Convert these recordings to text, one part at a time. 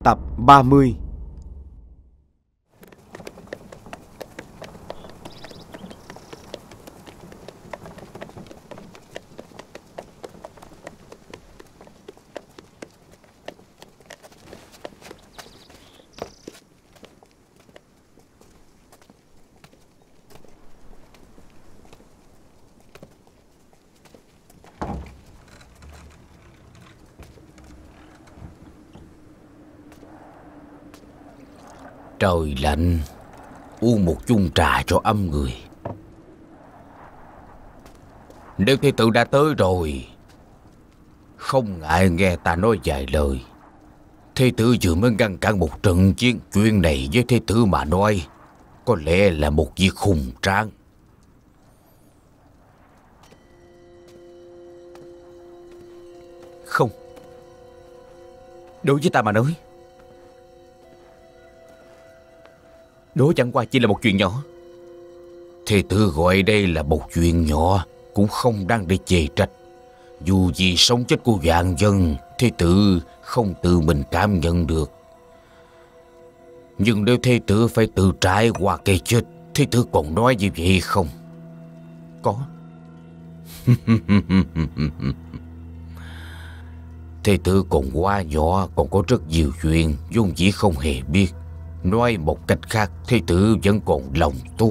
Tập 30. Trời lạnh, uống một chung trà cho ấm người. Nếu thê tử đã tới rồi, không ngại nghe ta nói vài lời. Thê tử vừa mới ngăn cản một trận chiến. Chuyện này với thê tử mà nói có lẽ là một việc hùng tráng. Không, đối với ta mà nói, đó chẳng qua chỉ là một chuyện nhỏ. Thê tử gọi đây là một chuyện nhỏ cũng không đáng để chê trách. Dù vì sống chết của vạn dân, thê tử không tự mình cảm nhận được. Nhưng nếu thê tử phải tự trải qua cái chết, thê tử còn nói như vậy không? Có. Thê tử còn quá nhỏ, còn có rất nhiều chuyện vốn dĩ không hề biết. Nói một cách khác, thê tử vẫn còn lòng tốt.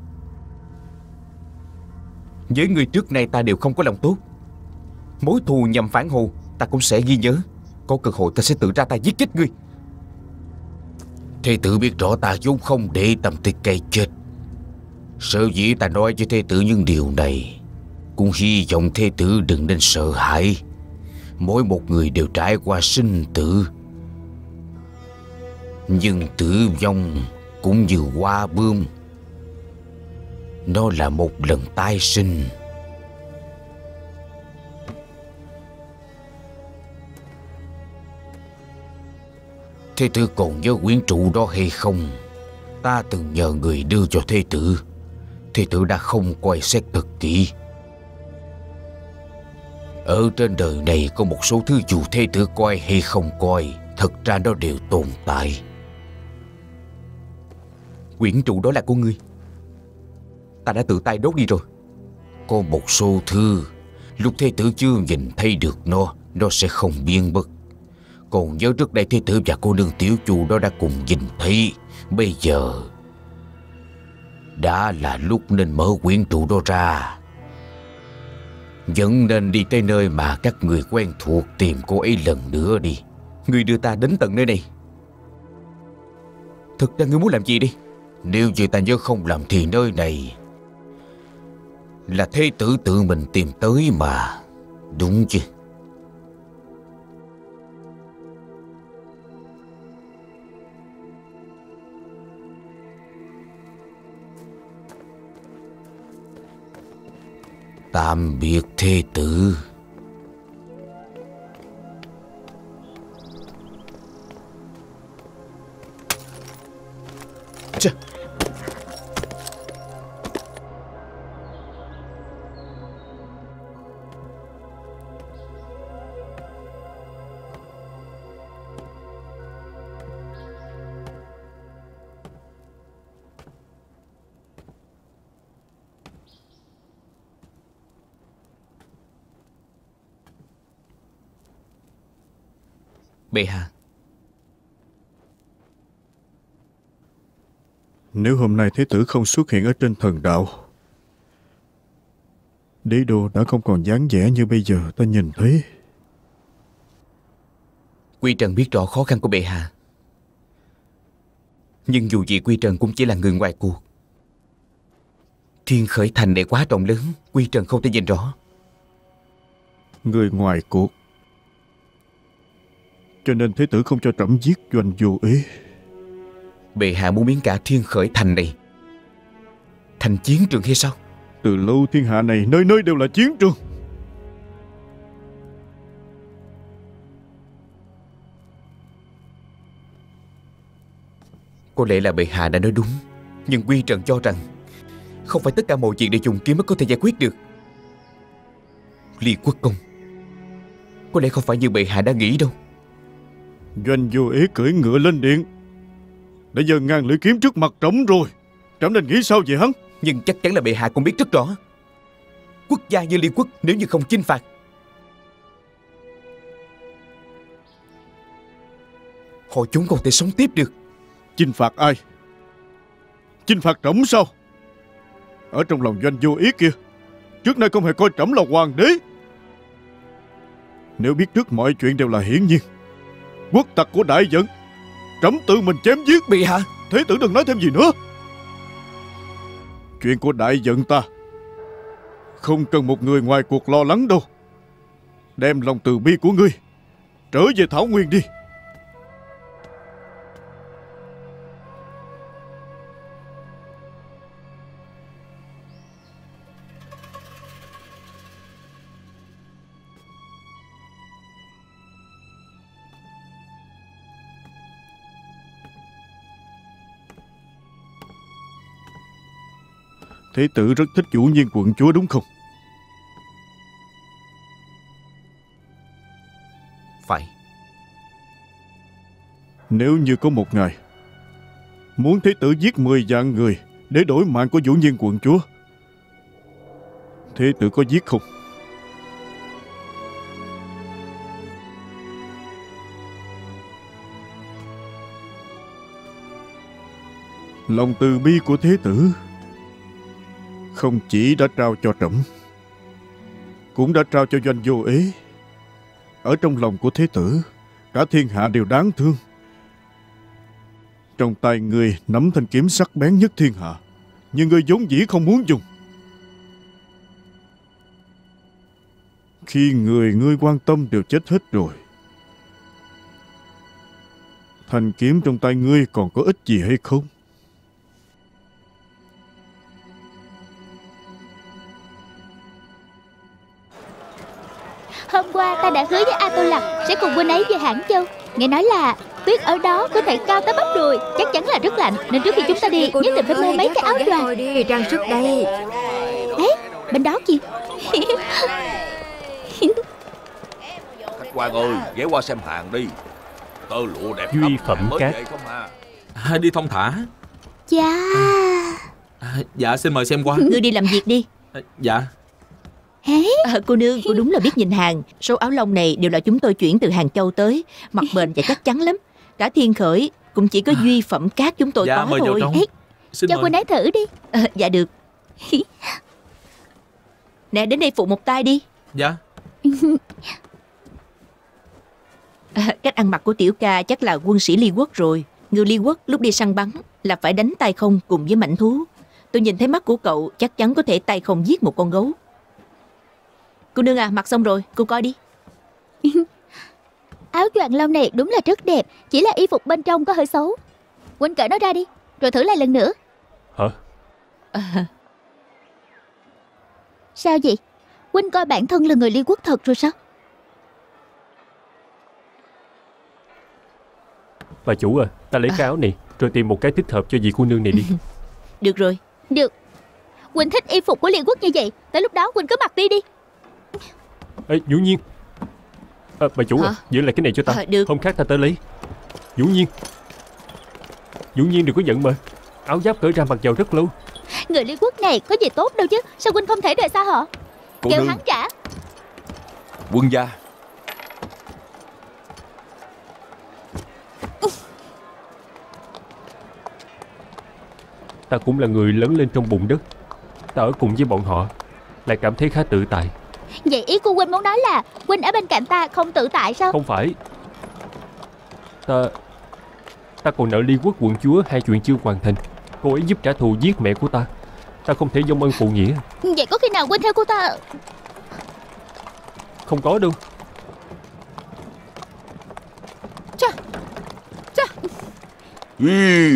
Với người trước nay ta đều không có lòng tốt. Mối thù nhằm phản hồ ta cũng sẽ ghi nhớ. Có cơ hội ta sẽ tự ra tay giết chết ngươi. Thê tử biết rõ ta vốn không để tâm tới cây chết. Sở dĩ ta nói với thê tử những điều này, cũng hy vọng thê tử đừng nên sợ hãi. Mỗi một người đều trải qua sinh tử, nhưng tử vong cũng như hoa bướm, nó là một lần tái sinh. Thê tử còn nhớ quyển trụ đó hay không? Ta từng nhờ người đưa cho thê tử. Thê tử đã không coi xét thật kỹ. Ở trên đời này có một số thứ dù thê tử coi hay không coi, thật ra nó đều tồn tại. Quyển trụ đó là của ngươi. Ta đã tự tay đốt đi rồi. Có một số thứ lúc thê tử chưa nhìn thấy được nó sẽ không biến mất. Còn nhớ trước đây thê tử và cô nương Tiểu Chu đó đã cùng nhìn thấy. Bây giờ đã là lúc nên mở quyển trụ đó ra. Vẫn nên đi tới nơi mà các người quen thuộc tìm cô ấy lần nữa đi. Ngươi đưa ta đến tận nơi này, thực ra ngươi muốn làm gì đi? Nếu như ta nhớ không lầm thì nơi này là thê tử tự mình tìm tới mà, đúng chứ? Tạm biệt thê tử. Chà. Bệ hạ, nếu hôm nay thế tử không xuất hiện ở trên thần đạo, đế đô đã không còn dáng vẻ như bây giờ ta nhìn thấy. Quy Trần biết rõ khó khăn của bệ hạ, nhưng dù gì Quy Trần cũng chỉ là người ngoài cuộc. Thiên Khởi Thành này quá rộng lớn, Quy Trần không thể nhìn rõ. Người ngoài cuộc, cho nên thế tử không cho trẫm giết Doanh vô ý. Bệ hạ muốn biến cả Thiên Khởi Thành này thành chiến trường hay sao? Từ lâu thiên hạ này nơi nơi đều là chiến trường. Có lẽ là bệ hạ đã nói đúng, nhưng Quy Trần cho rằng không phải tất cả mọi chuyện đều dùng kiếm mới có thể giải quyết được. Liên Quốc công có lẽ không phải như bệ hạ đã nghĩ đâu. Doanh Vô Ý cưỡi ngựa lên điện, đã giơ ngang lưỡi kiếm trước mặt trẫm rồi. Trẫm nên nghĩ sao về hắn? Nhưng chắc chắn là bệ hạ cũng biết rất rõ, quốc gia như Liên Quốc nếu như không chinh phạt, họ chúng không thể sống tiếp được. Chinh phạt ai? Chinh phạt trẫm sao? Ở trong lòng Doanh Vô Ý kia, trước nay không hề coi trẫm là hoàng đế. Nếu biết trước mọi chuyện đều là hiển nhiên, quốc tặc của Đại Dận, trẫm tự mình chém giết. Bệ hạ, Thế tử đừng nói thêm gì nữa. Chuyện của Đại Dận ta không cần một người ngoài cuộc lo lắng đâu. Đem lòng từ bi của ngươi trở về Thảo Nguyên đi. Thế tử rất thích Vũ Nhiên quận chúa đúng không? phải. Nếu như có một ngày muốn thế tử giết 10 vạn người để đổi mạng của Vũ Nhiên quận chúa, thế tử có giết không? Lòng từ bi của thế tử không chỉ đã trao cho trẫm, cũng đã trao cho Doanh Vô Ý. Ở trong lòng của thế tử, cả thiên hạ đều đáng thương. Trong tay người nắm thanh kiếm sắc bén nhất thiên hạ, nhưng người vốn dĩ không muốn dùng. Khi người ngươi quan tâm đều chết hết rồi, thanh kiếm trong tay ngươi còn có ích gì hay không? Hôm qua ta đã hứa với A Tô Lạc sẽ cùng huynh ấy về Hãn Châu. Nghe nói là tuyết ở đó có thể cao tới bắp đùi, chắc chắn là rất lạnh, nên trước khi chúng ta đi nhất định phải mua mấy cái áo choàng. Đi trang sức đây. Đấy, bên đó kìa. Khách quan ơi, ghé qua xem hàng đi. Tơ lụa đẹp Duy lắm, phẩm mới cát. vậy không à? Đi thong thả. Chà. Dạ xin mời xem qua. Ngươi đi làm việc đi. Dạ. Cô nương, cô đúng là biết nhìn hàng. Số áo lông này đều là chúng tôi chuyển từ Hàng Châu tới, mặt bền và chắc chắn lắm. Cả Thiên Khởi cũng chỉ có Duy phẩm cát chúng tôi Dạ có mời vào thôi. trong. Xin Cho mời. huynh ấy thử đi. Dạ được. Nè, đến đây phụ một tay đi. Dạ. Cách ăn mặc của tiểu ca chắc là quân sĩ Ly Quốc rồi. Người Ly Quốc lúc đi săn bắn là phải đánh tay không cùng với mãnh thú. Tôi nhìn thấy mắt của cậu chắc chắn có thể tay không giết một con gấu. Cô nương à, mặc xong rồi, cô coi đi. Áo choàng lông này đúng là rất đẹp, chỉ là y phục bên trong có hơi xấu. Huynh cởi nó ra đi, rồi thử lại lần nữa. Hả? Sao vậy? Huynh coi bản thân là người Liên Quốc thật rồi sao? Bà chủ à, ta lấy cái áo này rồi tìm một cái thích hợp cho vị cô nương này đi. Được rồi. Được. Huynh thích y phục của Liên Quốc như vậy, tới lúc đó Huynh cứ mặc đi đi. Ê, Vũ Nhiên. Bà chủ à, giữ lại cái này cho ta. Được. Hôm khác ta tới lấy. Vũ Nhiên. Vũ Nhiên đừng có giận mà. Áo giáp cởi ra mặc vào rất lâu. Người Liên Quốc này có gì tốt đâu chứ, sao Huynh không thể rời xa họ? Cô Kêu nương, hắn trả. quân gia. Ta cũng là người lớn lên trong bùn đất. Ta ở cùng với bọn họ lại cảm thấy khá tự tại. Vậy ý của Huynh muốn nói là Huynh ở bên cạnh ta không tự tại sao? Không phải. Ta còn nợ Ly Quốc quận chúa 2 chuyện chưa hoàn thành. Cô ấy giúp trả thù giết mẹ của ta. Ta không thể vong ân phụ nghĩa. Vậy có khi nào Huynh theo cô ta? Không có đâu. Ý.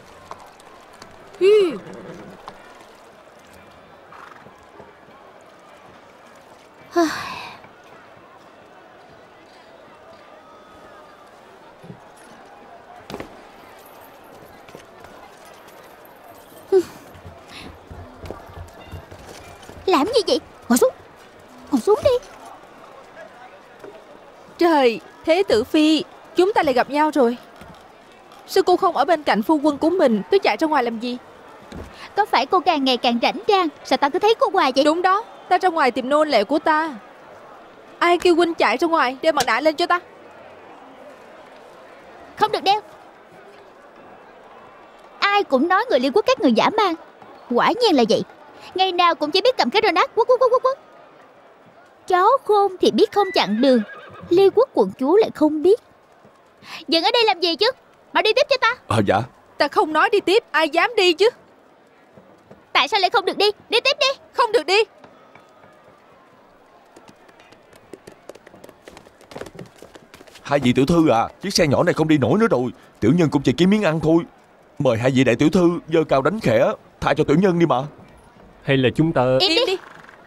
Làm gì vậy? Ngồi xuống. Ngồi xuống đi. Trời, Thế tử phi, Chúng ta lại gặp nhau rồi. Sao cô không ở bên cạnh phu quân của mình, cứ chạy ra ngoài làm gì? Có phải cô càng ngày càng rảnh rang? Sao ta cứ thấy cô hoài vậy? Đúng đó, ta ra ngoài tìm nô lệ của ta. Ai kêu huynh chạy ra ngoài? Đeo mặt nạ lên cho ta. Không được đeo. Ai cũng nói người Liên Quốc các người dã man. Quả nhiên là vậy. Ngày nào cũng chỉ biết cầm cái grenade quất quất quất quất quất. Chó khôn thì biết không chặn đường, Liên Quốc quận chúa lại không biết. Dừng ở đây làm gì chứ? Mau đi tiếp cho ta. Dạ. Ta không nói đi tiếp, ai dám đi chứ? Tại sao lại không được đi? Đi tiếp đi. Không được đi. Hai vị tiểu thư à, chiếc xe nhỏ này không đi nổi nữa rồi. Tiểu nhân cũng chỉ kiếm miếng ăn thôi. Mời hai vị đại tiểu thư giơ cao đánh khẽ, tha cho tiểu nhân đi mà. Hay là chúng ta... Im đi.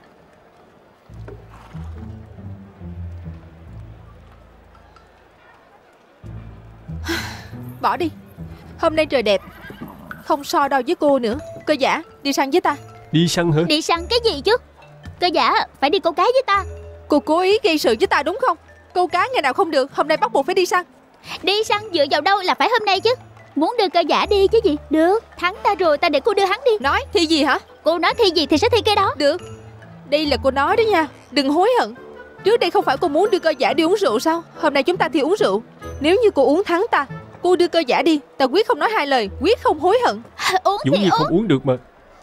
Bỏ đi. Hôm nay trời đẹp, không so đo với cô nữa. Cơ giả, đi săn với ta. Đi săn hả? Đi săn cái gì chứ? Cơ giả, phải đi câu cá với ta. Cô cố ý gây sự với ta đúng không? Câu cá ngày nào không được, hôm nay bắt buộc phải đi săn. Đi săn dựa vào đâu là phải hôm nay chứ? Muốn đưa cơ giả đi chứ gì? Được, thắng ta rồi, ta để cô đưa hắn đi. Nói thi gì hả? Cô nói thi gì thì sẽ thi cái đó. Được. Đây là cô nói đó nha, đừng hối hận. Trước đây không phải cô muốn đưa cơ giả đi uống rượu sao? Hôm nay chúng ta thi uống rượu. Nếu như cô uống thắng ta, cô đưa cơ giả đi, ta quyết không nói hai lời, quyết không hối hận. Uống Dũng thì Nhi uống. không uống được mà.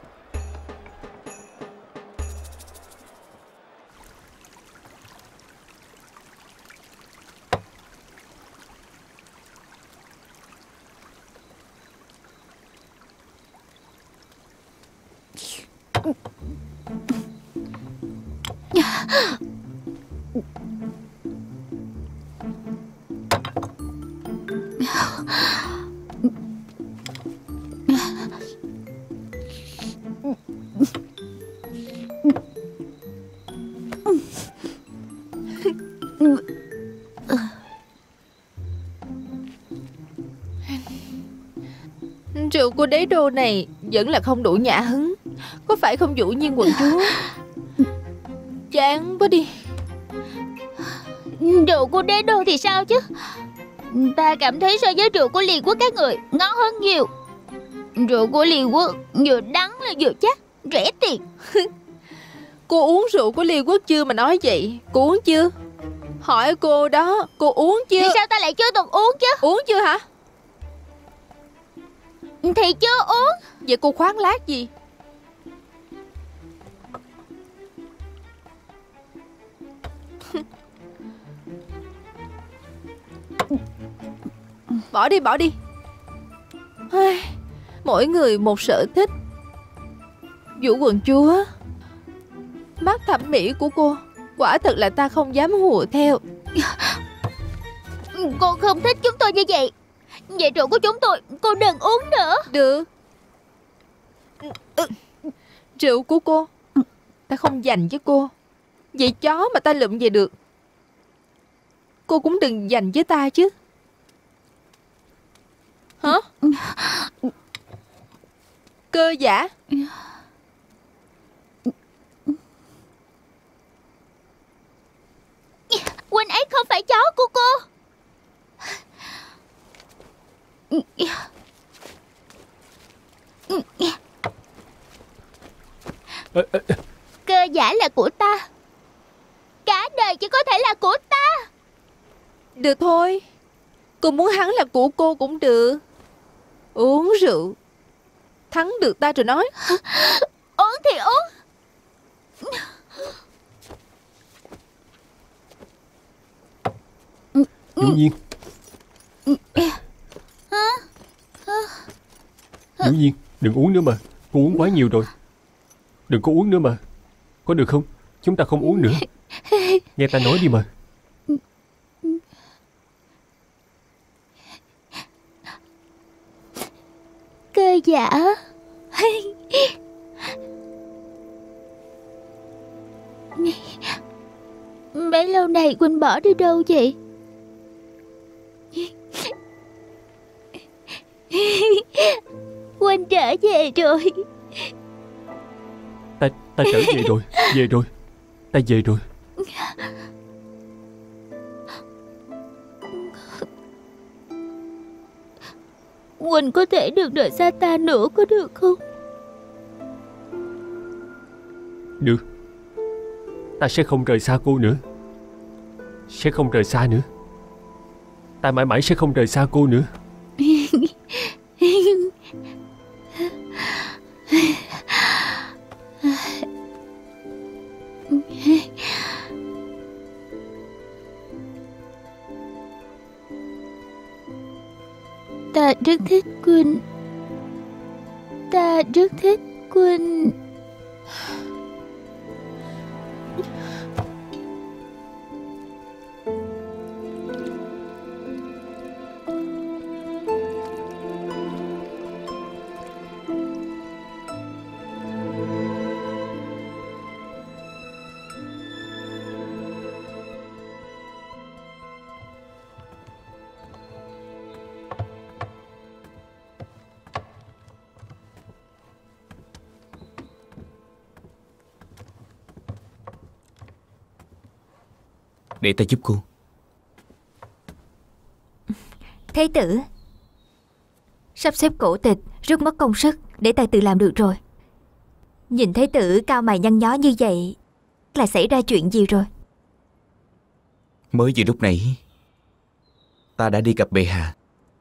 Rượu của đế đô này vẫn là không đủ nhã hứng. Có phải không Vũ Nhiên quận chúa? Chán quá đi. Rượu của đế đô thì sao chứ? Ta cảm thấy so với rượu của Liên Quốc các người ngon hơn nhiều. Rượu của Liên Quốc vừa đắng là vừa chắc, rẻ tiền. Cô uống rượu của Liên Quốc chưa mà nói vậy? Cô uống chưa? Hỏi cô đó, cô uống chưa? Thì sao ta lại chưa từng uống chứ? Uống chưa hả? Thì chưa uống. Vậy cô khoáng lác gì? Bỏ đi, bỏ đi. Mỗi người một sở thích. Vũ quận chúa, mắt thẩm mỹ của cô quả thật là ta không dám hùa theo. Cô không thích chúng tôi như vậy. Vậy rượu của chúng tôi cô đừng uống nữa. Được. Rượu của cô ta không dành với cô. Vậy chó mà ta lụm về được, cô cũng đừng dành với ta chứ. Hả? Cơ giả. Huynh ấy không phải chó của cô. Cơ giả là của ta. Cả đời chỉ có thể là của ta. Được thôi, cô muốn hắn là của cô cũng được. Uống rượu, thắng được ta rồi nói. Uống thì uống. Dũng Nhiên. Dũng Nhiên, đừng uống nữa mà. Cô uống quá nhiều rồi. Đừng có uống nữa mà. Có được không? Chúng ta không uống nữa. Nghe ta nói đi mà. Cơ giả. Bấy lâu nay Quỳnh bỏ đi đâu vậy? Quỳnh trở về rồi. Ta trở về rồi. Về rồi. Ta về rồi. Huynh có thể đừng rời xa ta nữa có được không? Được. Ta sẽ không rời xa cô nữa. Sẽ không rời xa nữa. Ta mãi mãi sẽ không rời xa cô nữa. Ta rất thích Huynh. Ta rất thích Huynh. Để ta giúp cô. Thế tử, sắp xếp cổ tịch rất mất công sức, để ta tự làm được rồi. Nhìn thế tử cao mày nhăn nhó như vậy, là xảy ra chuyện gì rồi? Mới vừa lúc nãy ta đã đi gặp bệ hạ.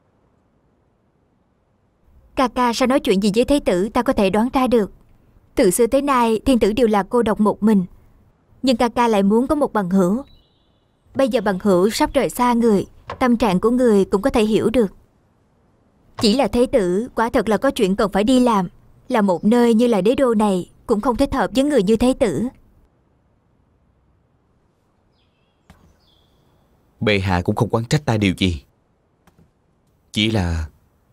Ca ca sao nói chuyện gì với thế tử ta có thể đoán ra được. Từ xưa tới nay thiên tử đều là cô độc một mình, nhưng ca ca lại muốn có một bằng hữu. Bây giờ bằng hữu sắp rời xa người, tâm trạng của người cũng có thể hiểu được. Chỉ là thế tử quả thật là có chuyện cần phải đi làm, là một nơi như là đế đô này cũng không thích hợp với người như thế tử. Bệ hạ cũng không oán trách ta điều gì. Chỉ là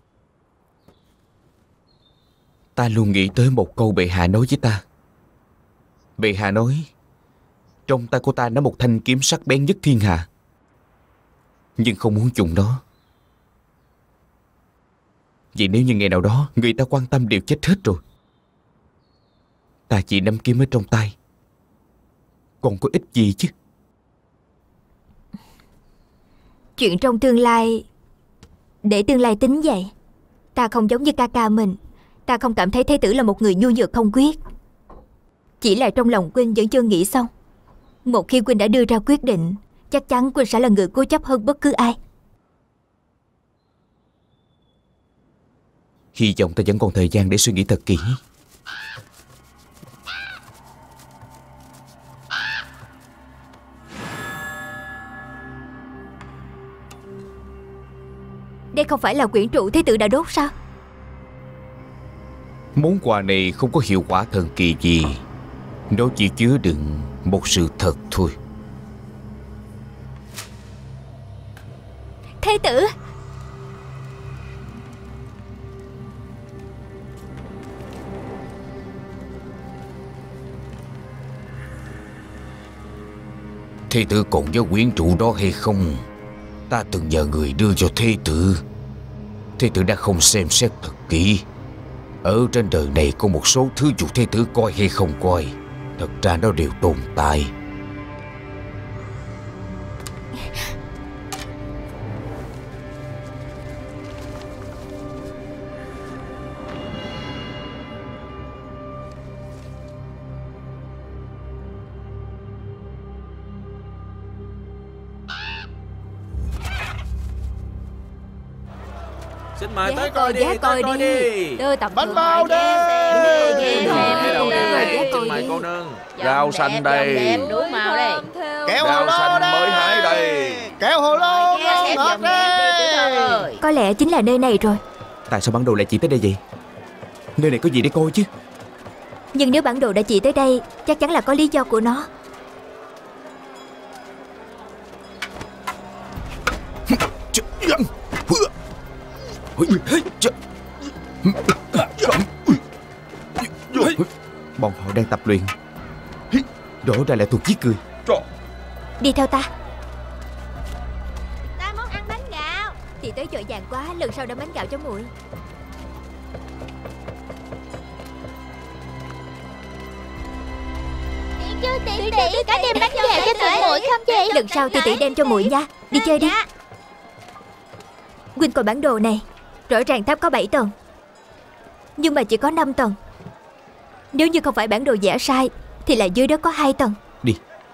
ta luôn nghĩ tới một câu bệ hạ nói với ta. Bệ hạ nói trong tay của ta nắm một thanh kiếm sắc bén nhất thiên hạ, nhưng không muốn dùng nó. Vì nếu như ngày nào đó người ta quan tâm đều chết hết rồi, ta chỉ nắm kiếm ở trong tay, còn có ích gì chứ. Chuyện trong tương lai để tương lai tính vậy. Ta không giống như ca ca mình. Ta không cảm thấy thế tử là một người nhu nhược không quyết. Chỉ là trong lòng Quynh vẫn chưa nghĩ xong. Một khi Quynh đã đưa ra quyết định, chắc chắn Quynh sẽ là người cố chấp hơn bất cứ ai. Hy vọng ta vẫn còn thời gian để suy nghĩ thật kỹ. Đây không phải là quyển trụ thế tử đã đốt sao? Món quà này không có hiệu quả thần kỳ gì. Nó chỉ chứa đựng một sự thật thôi. Thế tử! Thế tử còn nhớ quyển trụ đó hay không? Ta từng nhờ người đưa cho thế tử. Thế tử đã không xem xét thật kỹ. Ở trên đời này có một số thứ dù thế tử coi hay không coi, thật ra nó đều tồn tại. Xin mời tới coi coi đi, tới coi đi. Đưa tập Bánh bao đi. Xin mời cô nương. Rau xanh đây. Đủ màu đây. Kẹo hồ Rau lô xanh đây. mới hái đây. Kẹo hồ lô ngon ngọt đây. Có lẽ chính là nơi này rồi. Tại sao bản đồ lại chỉ tới đây vậy? Nơi này có gì để coi chứ? Nhưng nếu bản đồ đã chỉ tới đây, chắc chắn là có lý do của nó. Bọn họ đang tập luyện, rõ ra là thuộc giết người. Đi theo ta. Ta muốn ăn bánh gạo. Thì tới vội vàng quá, lần sau đem bánh gạo cho muội. Tỷ có đem bánh gạo cho tụi muội không vậy? Lần sau tỷ đem cho muội nha. Đi chơi đi. Huynh coi bản đồ này. Rõ ràng tháp có 7 tầng, nhưng mà chỉ có 5 tầng. Nếu như không phải bản đồ vẽ sai thì là dưới đất có 2 tầng. Đi.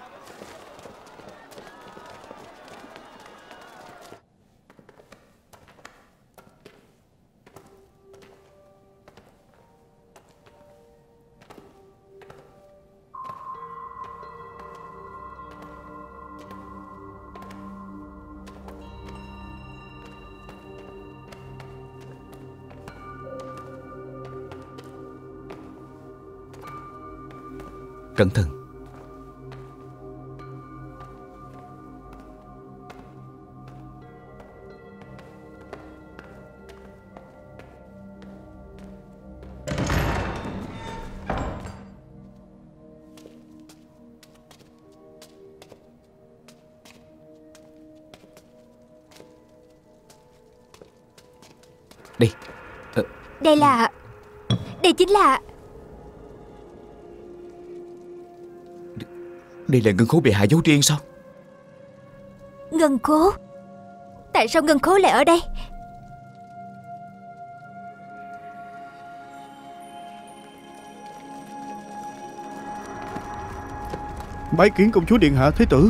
Cẩn thận. Đây. Đây chính là... Đây là ngân khố bệ hạ giấu riêng sao? Ngân khố? Tại sao ngân khố lại ở đây? Bái kiến công chúa điện hạ thế tử.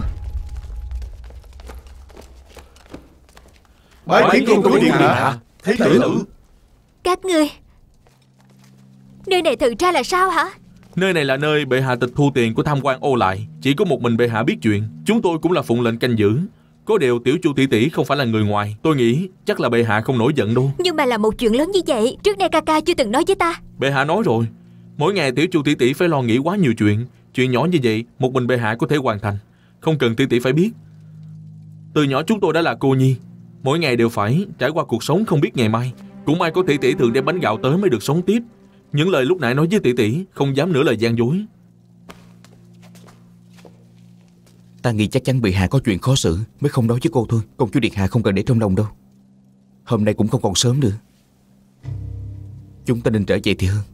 Bái kiến công chúa điện hạ thế tử. Các ngươi, nơi này thực ra là sao hả? Nơi này là nơi bệ hạ tịch thu tiền của tham quan ô lại. Chỉ có một mình bệ hạ biết chuyện. Chúng tôi cũng là phụng lệnh canh giữ. Có điều tiểu chu tỷ tỷ không phải là người ngoài. Tôi nghĩ chắc là bệ hạ không nổi giận đâu. Nhưng mà là một chuyện lớn như vậy, trước nay ca ca chưa từng nói với ta. Bệ hạ nói rồi, mỗi ngày tiểu chu tỷ tỷ phải lo nghĩ quá nhiều chuyện. Chuyện nhỏ như vậy một mình bệ hạ có thể hoàn thành, không cần tỷ tỷ phải biết. Từ nhỏ chúng tôi đã là cô nhi, mỗi ngày đều phải trải qua cuộc sống không biết ngày mai. Cũng may có tỷ tỷ thường đem bánh gạo tới mới được sống tiếp. Những lời lúc nãy nói với tỷ tỷ không dám nửa lời gian dối. Ta nghĩ chắc chắn bệ hạ có chuyện khó xử mới không nói với cô thôi. Công chúa điện hạ không cần để trong lòng đâu. Hôm nay cũng không còn sớm nữa, chúng ta nên trở về thì hơn.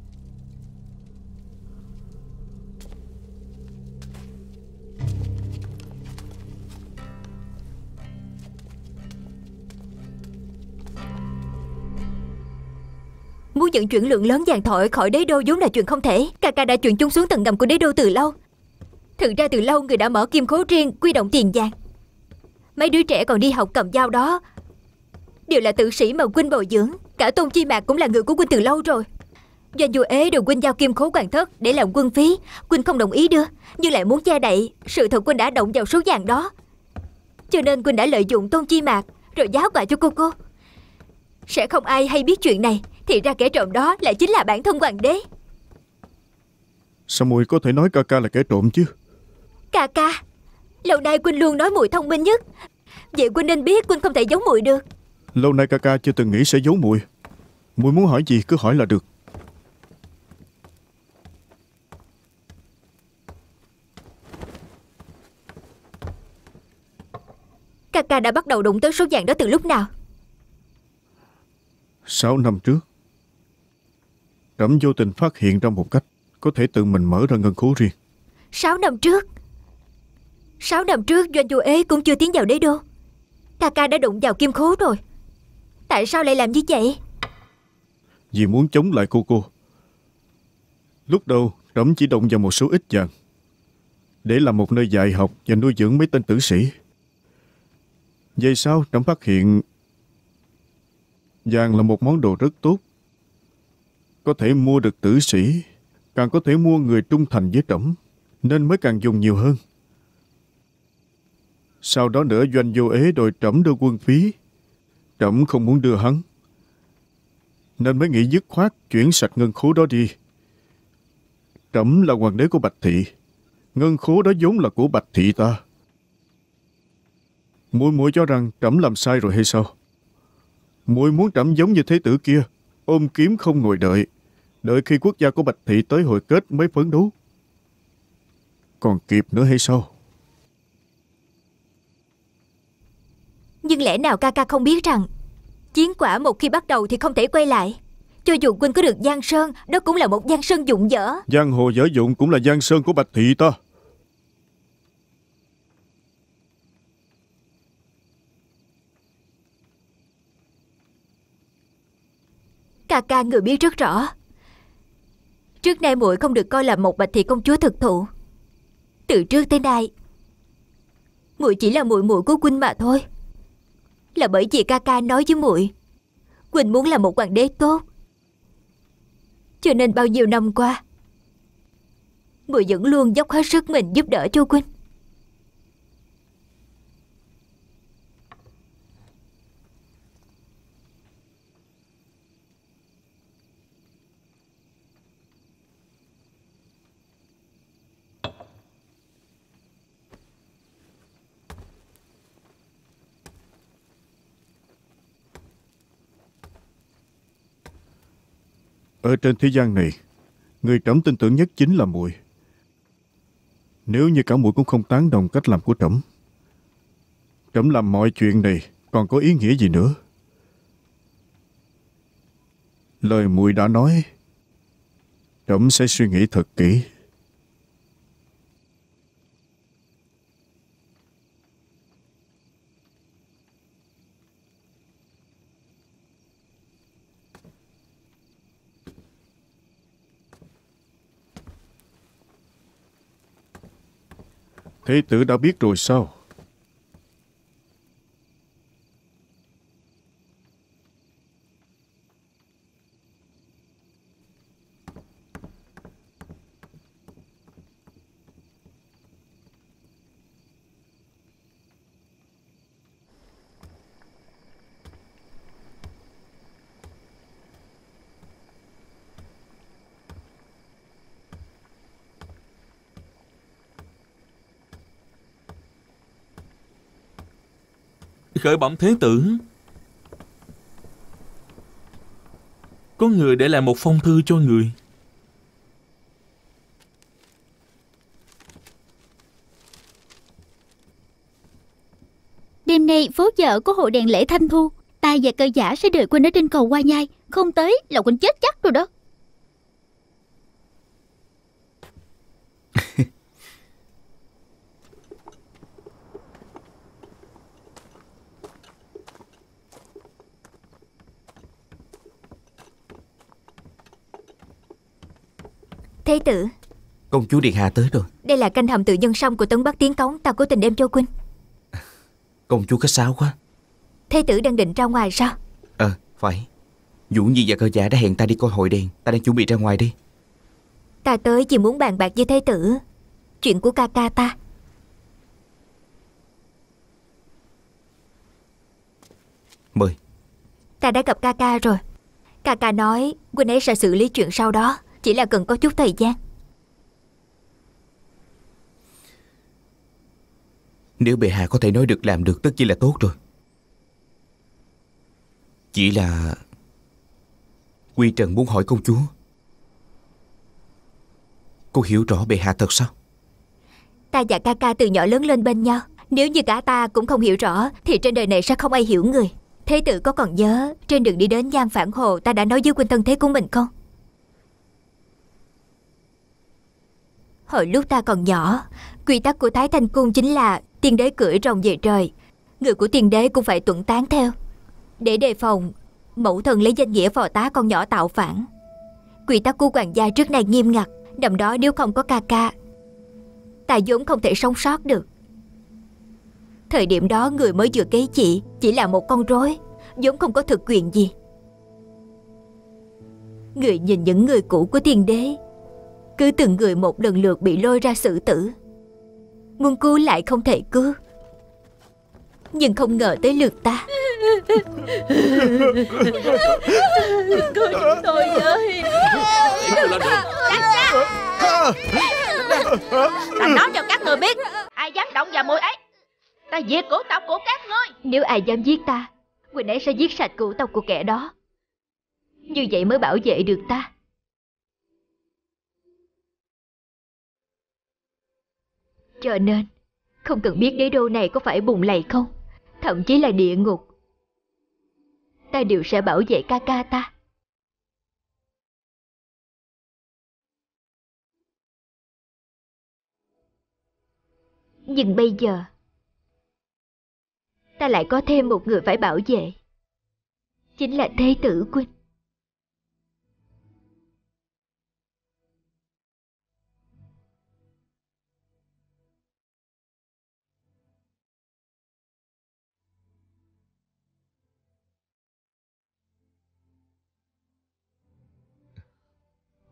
Muốn vận chuyển lượng lớn vàng thỏi khỏi đế đô vốn là chuyện không thể. Ca ca đã chuyển chúng xuống tầng ngầm của đế đô từ lâu. Thực ra từ lâu người đã mở kim khố riêng, quy động tiền vàng. Mấy đứa trẻ còn đi học cầm dao đó đều là tử sĩ mà huynh bồi dưỡng. Cả Tôn Chi Mạc cũng là người của huynh từ lâu rồi. Doanh vua ế đều huynh giao kim khố hoàng thất để làm quân phí, huynh không đồng ý đưa, nhưng lại muốn che đậy sự thật huynh đã động vào số vàng đó. Cho nên huynh đã lợi dụng Tôn Chi Mạc rồi giá quà cho cô. Sẽ không ai hay biết chuyện này. Thì ra kẻ trộm đó lại chính là bản thân hoàng đế. Sao muội có thể nói ca ca là kẻ trộm chứ? Ca ca, lâu nay huynh luôn nói muội thông minh nhất. Vậy huynh nên biết huynh không thể giấu muội được. Lâu nay ca ca chưa từng nghĩ sẽ giấu muội. Muội muốn hỏi gì cứ hỏi là được. Ca ca đã bắt đầu đụng tới số vàng đó từ lúc nào? 6 năm trước, Trẫm vô tình phát hiện ra một cách có thể tự mình mở ra ngân khố riêng. 6 năm trước? 6 năm trước Doanh vua ế cũng chưa tiến vào đế đô. Ca ca đã đụng vào kim khố rồi. Tại sao lại làm như vậy? Vì muốn chống lại cô. Lúc đầu Trẫm chỉ động vào một số ít vàng để làm một nơi dạy học và nuôi dưỡng mấy tên tử sĩ. Về sau Trẫm phát hiện vàng là một món đồ rất tốt, có thể mua được tử sĩ, càng có thể mua người trung thành với Trẫm, nên mới càng dùng nhiều hơn. Sau đó nữa Doanh vô ế đòi Trẫm đưa quân phí. Trẫm không muốn đưa hắn, nên mới nghĩ dứt khoát chuyển sạch ngân khố đó đi. Trẫm là hoàng đế của Bạch Thị, ngân khố đó vốn là của Bạch Thị ta. Muội cho rằng Trẫm làm sai rồi hay sao? Muội muốn Trẫm giống như thế tử kia, ôm kiếm không ngồi đợi khi quốc gia của Bạch Thị tới hồi kết mới phấn đấu. Còn kịp nữa hay sao? Nhưng lẽ nào ca ca không biết rằng chiến quả một khi bắt đầu thì không thể quay lại. Cho dù huynh có được Giang Sơn, đó cũng là một Giang Sơn dụng dở. Giang hồ dở dụng cũng là Giang Sơn của Bạch Thị ta. Ca ca người biết rất rõ. Trước nay muội không được coi là một Bạch Thị công chúa thực thụ. Từ trước tới nay muội chỉ là muội muội của Huynh mà thôi. Là bởi vì ca ca nói với muội Huynh muốn là một hoàng đế tốt, cho nên bao nhiêu năm qua muội vẫn luôn dốc hết sức mình giúp đỡ cho Huynh. Ở trên thế gian này, người trẫm tin tưởng nhất chính là muội. Nếu như cả muội cũng không tán đồng cách làm của trẫm, trẫm làm mọi chuyện này còn có ý nghĩa gì nữa? Lời muội đã nói, trẫm sẽ suy nghĩ thật kỹ. Thế tử đã biết rồi sao? Khởi bẩm thế tử, có người để lại một phong thư cho người. Đêm nay phố chợ có hội đèn lễ Thanh Thu. Ta và Cơ Giả sẽ đợi Huynh ở trên cầu Hoa Nhai. Không tới là Huynh chết chắc rồi đó. Thế tử, Công chúa điện hạ tới rồi. đây là canh hầm tự nhân sông của Tấn Bắc Tiến Cống, ta cố tình đem cho Huynh. Công chúa khách sáo quá. Thế tử đang định ra ngoài sao? Phải. Vũ Nhi và Cơ Giả đã hẹn ta đi coi hội đèn. Ta đang chuẩn bị ra ngoài đi. Ta tới chỉ muốn bàn bạc với thế tử chuyện của ca ca ta. Mời. Ta đã gặp ca ca rồi. Ca ca nói Huynh ấy sẽ xử lý chuyện sau đó, chỉ là cần có chút thời gian. Nếu bệ hạ có thể nói được làm được tất nhiên là tốt rồi. Chỉ là Quy Trần muốn hỏi công chúa, cô hiểu rõ bệ hạ thật sao? Ta và ca ca từ nhỏ lớn lên bên nhau. Nếu như cả ta cũng không hiểu rõ thì trên đời này sẽ không ai hiểu người. Thế tử có còn nhớ trên đường đi đến Giang Phản Hồ ta đã nói với Huynh thân thế của mình không? Hồi lúc ta còn nhỏ, quy tắc của Thái Thanh Cung chính là tiên đế cưỡi rồng về trời, người của tiên đế cũng phải tuân tán theo. Để đề phòng mẫu thần lấy danh nghĩa phò tá con nhỏ tạo phản. Quy tắc của hoàng gia trước nay nghiêm ngặt. Năm đó nếu không có ca ca, ta vốn không thể sống sót được. Thời điểm đó người mới vừa kế chị chỉ là một con rối, vốn không có thực quyền gì. Người nhìn những người cũ của tiên đế, cứ từng người một lần lượt bị lôi ra xử tử. Muốn cứu lại không thể cứu, nhưng không ngờ tới lượt ta. Cứu chúng tôi với. Ta nói cho các người biết, ai dám động vào mùi ấy, ta diệt cửu tộc của các ngươi. Nếu ai dám giết ta, Huynh ấy sẽ giết sạch cửu tộc của kẻ đó. Như vậy mới bảo vệ được ta. Cho nên không cần biết đế đô này có phải bùn lầy không, thậm chí là địa ngục, ta đều sẽ bảo vệ ca ca ta. Nhưng bây giờ ta lại có thêm một người phải bảo vệ, chính là thế tử Huynh.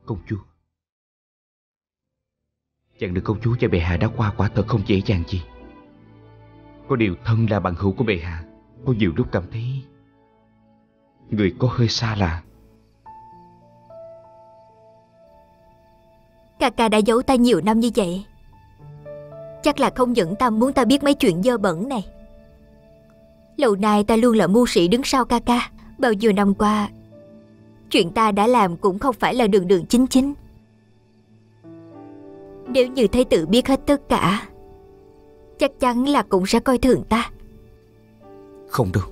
Công chúa, chàng được công chúa cho bệ hạ đã qua quả thật không dễ dàng gì. Có điều thân là bằng hữu của bệ hạ, có nhiều lúc cảm thấy người có hơi xa lạ. Ca đã giấu ta nhiều năm như vậy, chắc là không nhẫn tâm muốn ta biết mấy chuyện dơ bẩn này. Lâu nay ta luôn là mưu sĩ đứng sau ca. Bao nhiêu năm qua, chuyện ta đã làm cũng không phải là đường đường chính chính. Nếu như thái tử biết hết tất cả, chắc chắn là cũng sẽ coi thường ta. Không đâu.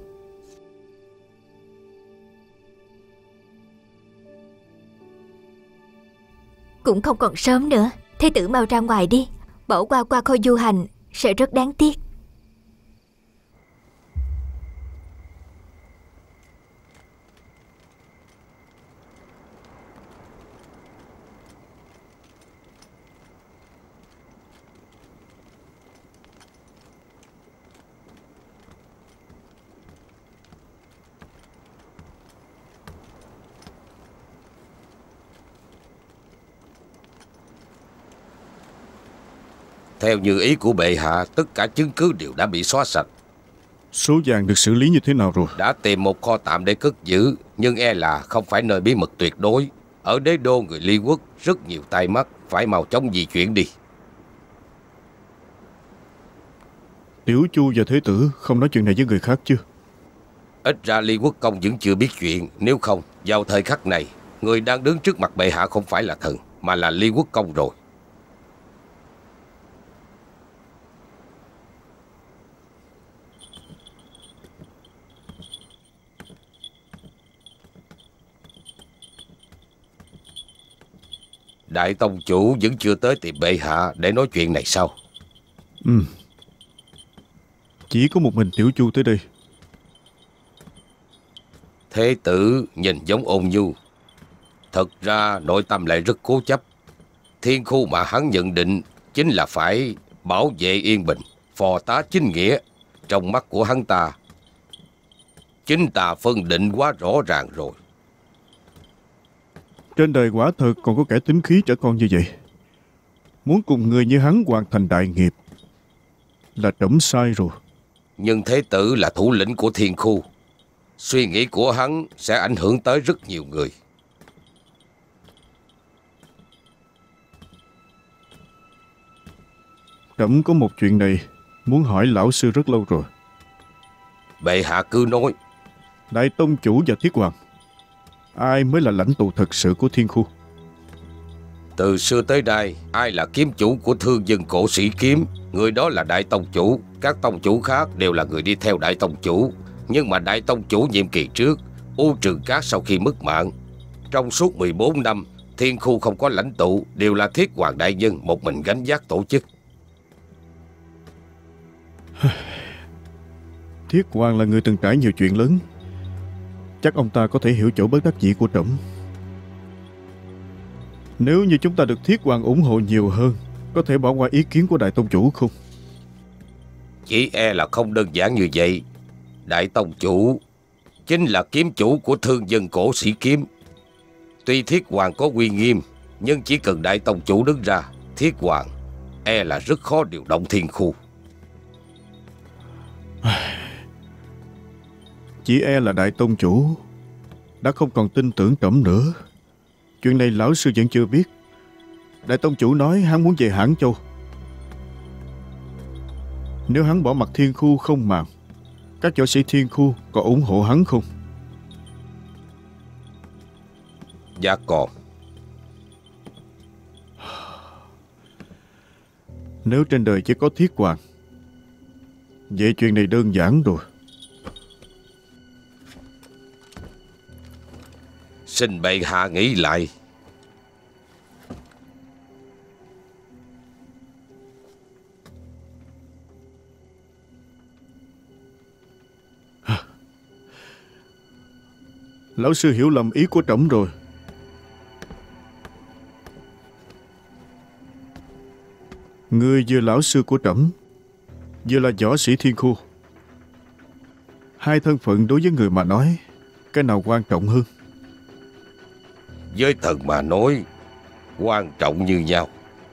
Cũng không còn sớm nữa, thái tử mau ra ngoài đi. Bỏ qua kho du hành sẽ rất đáng tiếc. Theo như ý của bệ hạ, tất cả chứng cứ đều đã bị xóa sạch. Số vàng được xử lý như thế nào rồi? Đã tìm một kho tạm để cất giữ, nhưng e là không phải nơi bí mật tuyệt đối. Ở đế đô người Ly quốc rất nhiều tai mắt, phải mau chóng di chuyển đi. Tiểu Chu và Thế tử không nói chuyện này với người khác chứ? Ít ra Ly quốc công vẫn chưa biết chuyện. Nếu không, vào thời khắc này, người đang đứng trước mặt bệ hạ không phải là thần, mà là Ly quốc công rồi. Đại tông chủ vẫn chưa tới tìm bệ hạ để nói chuyện này sao? Chỉ có một mình Tiểu Chu tới đây. Thế tử nhìn giống ôn nhu, thật ra nội tâm lại rất cố chấp. Thiên khu mà hắn nhận định chính là phải bảo vệ yên bình, phò tá chính nghĩa. Trong mắt của hắn ta, chính ta phân định quá rõ ràng rồi. Trên đời quả thật còn có kẻ tính khí trẻ con như vậy. Muốn cùng người như hắn hoàn thành đại nghiệp là trẫm sai rồi. Nhưng thế tử là thủ lĩnh của thiên khu, suy nghĩ của hắn sẽ ảnh hưởng tới rất nhiều người. Trẫm có một chuyện này muốn hỏi lão sư rất lâu rồi. Bệ hạ cứ nói. Đại tông chủ và thiết hoàng, ai mới là lãnh tụ thật sự của thiên khu? Từ xưa tới nay, ai là kiếm chủ của thương dân cổ sĩ kiếm? Người đó là đại tông chủ. Các tông chủ khác đều là người đi theo đại tông chủ. Nhưng mà đại tông chủ nhiệm kỳ trước, U Trường Cát sau khi mất mạng, trong suốt 14 năm, thiên khu không có lãnh tụ, đều là thiết hoàng đại nhân một mình gánh vác tổ chức. Thiết hoàng là người từng trải nhiều chuyện lớn, chắc ông ta có thể hiểu chỗ bất đắc dĩ của trẫm. Nếu như chúng ta được thiết hoàng ủng hộ nhiều hơn, có thể bỏ qua ý kiến của đại tông chủ không? Chỉ e là không đơn giản như vậy. Đại tông chủ chính là kiếm chủ của thương dân cổ sĩ kiếm. Tuy thiết hoàng có uy nghiêm, nhưng chỉ cần đại tông chủ đứng ra, thiết hoàng e là rất khó điều động thiên khu. Chỉ e là đại tông chủ đã không còn tin tưởng trẫm nữa. Chuyện này lão sư vẫn chưa biết. Đại tông chủ nói hắn muốn về Hãn Châu. Nếu hắn bỏ mặt thiên khu không màng, các võ sĩ thiên khu có ủng hộ hắn không? Dạ còn. Nếu trên đời chỉ có thiết hoàng, vậy chuyện này đơn giản rồi. Xin bệ hạ nghĩ lại. Lão sư hiểu lầm ý của trẫm rồi. Ngươi vừa lão sư của trẫm, vừa là võ sĩ thiên khu. Hai thân phận đối với người mà nói, cái nào quan trọng hơn? Với thần mà nói, quan trọng như nhau.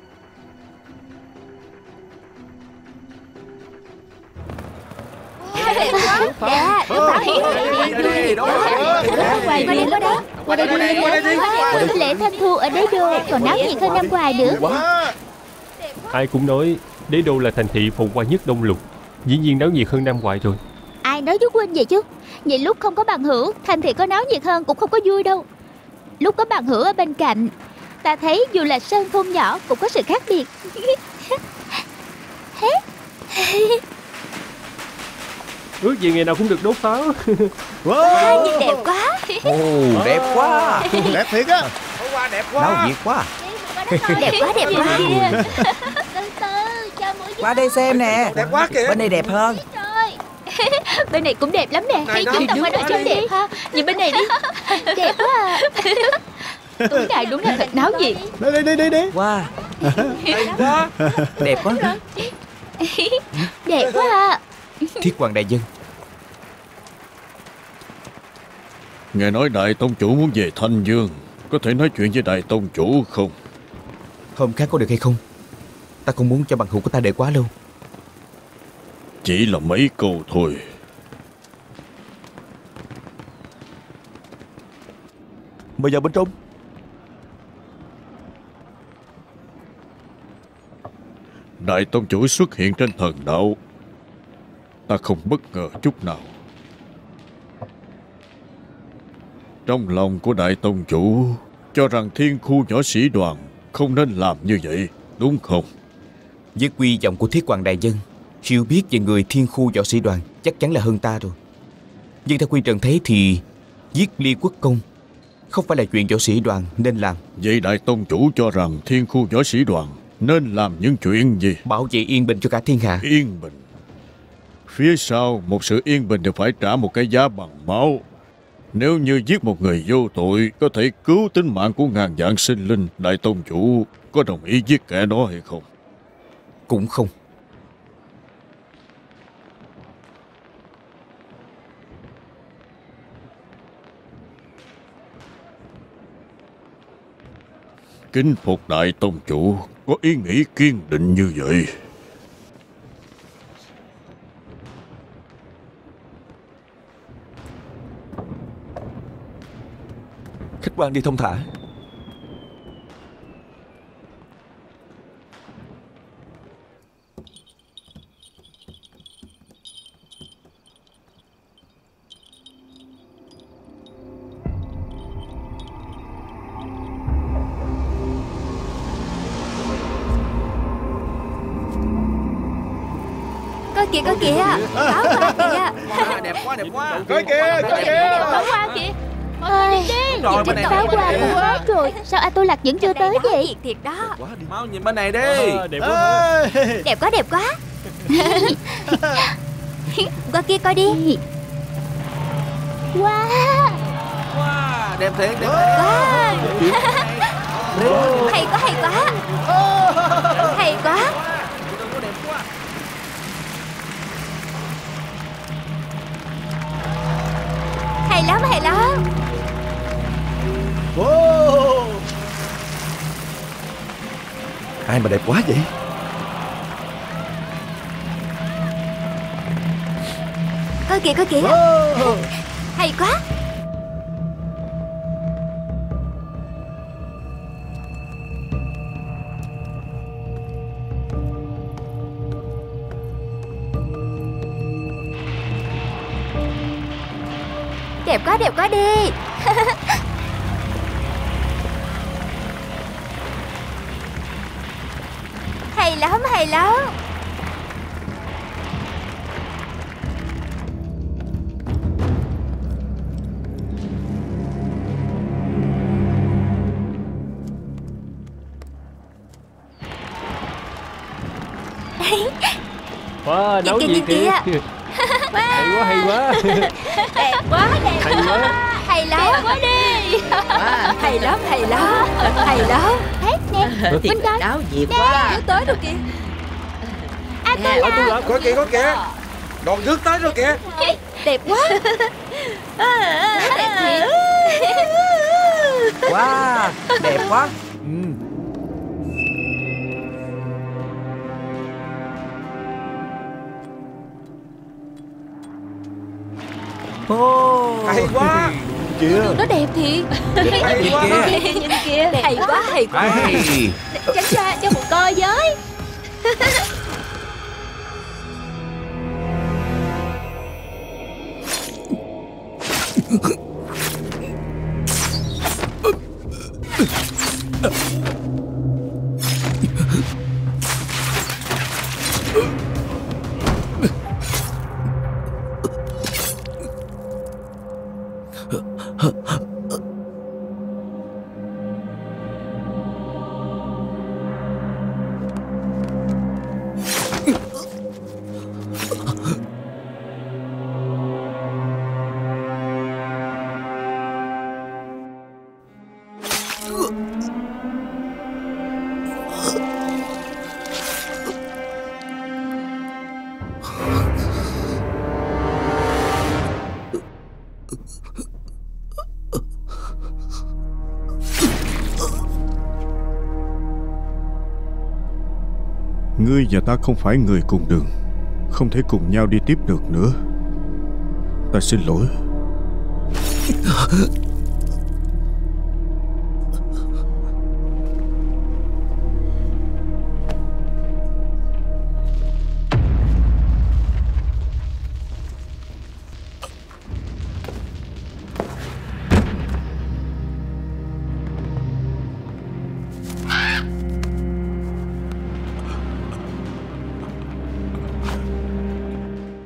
Qua đây đi. Lễ Thanh Thu ở Đế Đô còn náo nhiệt hơn năm ngoài nữa. Ai cũng nói Đế Đô là thành thị phồn hoa nhất Đông Lục, dĩ nhiên náo nhiệt hơn năm ngoại rồi. Ai nói với huynh vậy chứ? Vậy lúc không có bằng hữu, thành thị có náo nhiệt hơn cũng không có vui đâu. Lúc có bằng hữu ở bên cạnh, ta thấy dù là sơn thôn nhỏ cũng có sự khác biệt. Ước gì ngày nào cũng được đốt pháo. Wow, nhìn đẹp quá. Ồ, đẹp quá. Đẹp thiệt á. Đẹp quá. Náo nhiệt quá. Đẹp quá, đẹp quá. Từ từ, cho mũi Qua đây xem nè. Đẹp quá kìa. Bên này đẹp hơn. bên này cũng đẹp lắm nè. Hay chúng ta qua nói chút đẹp ha. Nhìn bên này đi. Đẹp quá à. Tối nay đúng là thật náo nhiệt. Đi. Wow. Đẹp quá. Đẹp quá à. Thiết Hoàng đại nhân, Nghe nói đại tông chủ muốn về Thanh Dương, có thể nói chuyện với đại tông chủ không? hôm khác có được hay không? Ta không muốn cho bằng hữu của ta đợi quá lâu. Chỉ là mấy câu thôi. Mời vào bên trong. Đại tông chủ xuất hiện trên thần đạo, ta không bất ngờ chút nào. Trong lòng của đại tông chủ cho rằng thiên khu nhỏ sĩ đoàn không nên làm như vậy, đúng không? Với quy vọng của Thiết Hoàng đại nhân, hiểu biết về người thiên khu võ sĩ đoàn chắc chắn là hơn ta rồi. Nhưng theo quy trần thế thì giết Ly Quốc công không phải là chuyện võ sĩ đoàn nên làm. Vậy đại tông chủ cho rằng thiên khu võ sĩ đoàn nên làm những chuyện gì? Bảo vệ yên bình cho cả thiên hạ. Yên bình. Phía sau một sự yên bình đều phải trả một cái giá bằng máu. Nếu như giết một người vô tội có thể cứu tính mạng của ngàn vạn sinh linh, đại tông chủ có đồng ý giết kẻ đó hay không? Cũng không. Kính phục đại tông chủ có ý nghĩ kiên định như vậy. Khách quan đi thông thả. Có kìa Báo qua kìa. Đẹp quá. Coi kìa. Báo qua kìa. Ôi, nhìn chiếc pháo hoa cũng hết rồi. Sao A Tô Lạc vẫn chưa tới vậy? Nhiệt thiệt đó. Mau nhìn bên này đi. Đẹp quá. Đẹp quá. Qua kia coi đi. Wow. Wow, đẹp thiệt. Wow. Hay quá. Hay quá. Hay lắm. Ai mà đẹp quá vậy? Có kìa. Hay quá. Đẹp quá đi. Hay lắm. Wow, nấu gì kìa. Hay quá. Đẹp quá. Hay lắm. Quá đi. Hay lắm. Hết nè. Bên coi. Đáo nhiệt quá. Nước tới rồi kìa. A Tô Lạc. Có kìa. Đoàn nước tới rồi kìa. Đẹp quá. Wow, đẹp quá. Hay quá. Đường đó đẹp thiệt. Hay quá. Nhìn kìa. Hay quá, hay quá. Tránh ra cho một coi với. Ngươi và ta không phải người cùng đường, không thể cùng nhau đi tiếp được nữa. Ta xin lỗi.